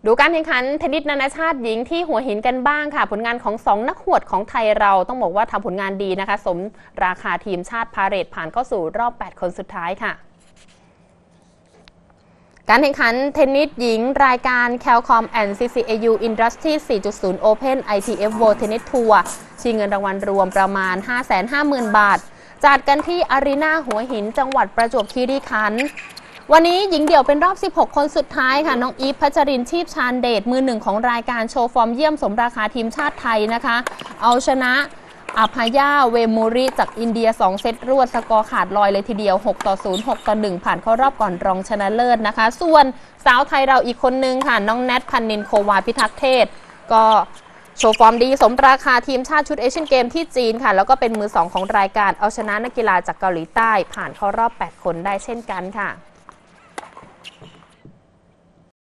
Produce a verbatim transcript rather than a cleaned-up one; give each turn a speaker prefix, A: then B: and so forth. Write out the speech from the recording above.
A: ดูการแข่งขันเทนนิสนานาชาติหญิงที่หัวหินกันบ้างค่ะผลงานของสองนักหวดของไทยเราต้องบอกว่าทำผลงานดีนะคะสมราคาทีมชาติพาเหรดผ่านเข้าสู่รอบแปดคนสุดท้ายค่ะการแข่งขันเทนนิสหญิงรายการ Qualcomm แอนด์ ซี ซี เอ ยู Industry โฟร์ จุด ศูนย์ Open ไอ ที เอฟ World Tennis Tour ชิงเงินรางวัลรวมประมาณ ห้าแสนห้าหมื่น บาทจัดกันที่อารีนาหัวหินจังหวัดประจวบคีรีขันธ์วันนี้หญิงเดี่ยวเป็นรอบสิบหกคนสุดท้ายค่ะน้องอีฟ พัชรินทร์ ชีพชาญเดชมือหนึ่งของรายการโชว์ฟอร์มเยี่ยมสมราคาทีมชาติไทยนะคะเอาชนะอาพายาเวมูริจากอินเดียสองเซตรวดสกอร์ขาดลอยเลยทีเดียวหกต่อศูนย์ หกต่อหนึ่งผ่านเข้ารอบก่อนรองชนะเลิศนะคะส่วนสาวไทยเราอีกคนนึงค่ะน้องแนท พันนิน โควาพิทักษ์เทศก็โชว์ฟอร์มดีสมราคาทีมชาติชุดเอเชียนเกมที่จีนค่ะแล้วก็เป็นมือสองของรายการเอาชนะนักกีฬาจากเกาหลีใต้ผ่านเข้ารอบแปดคนได้เช่นกันค่ะ